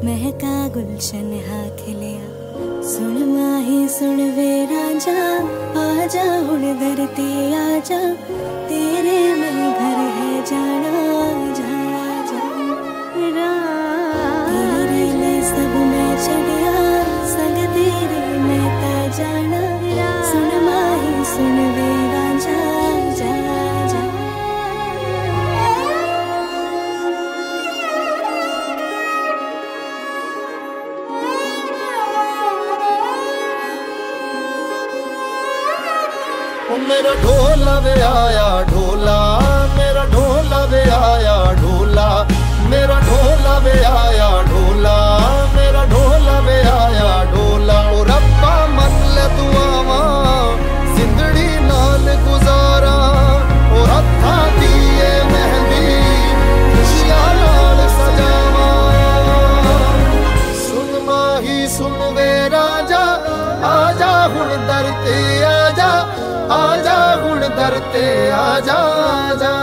महका गुलशन हा खिलिया सुन माही सुन वे राजा आजा हुण धरती आजा तेरे में घर है जाना जा जा तेरे लिए सब मैं छड़िया संग तेरे मैं ता जाना सुन माही सुन वे राजा जा जा मेरा ढोला वे आया ढोला मेरा ढोला वे आया ढोला मेरा ढोला वे आया ढोला मेरा ढोला वे आया ढोला ओ रब्बा मन ले दुआवा जिंदड़ी नाल गुजारा ओ हत्था दिए मेहंदी खुशियां नाल सजावा सुन माही सुन वे राजा आजा हुण दर ते आजा आजा हुण दर ते आजा आजा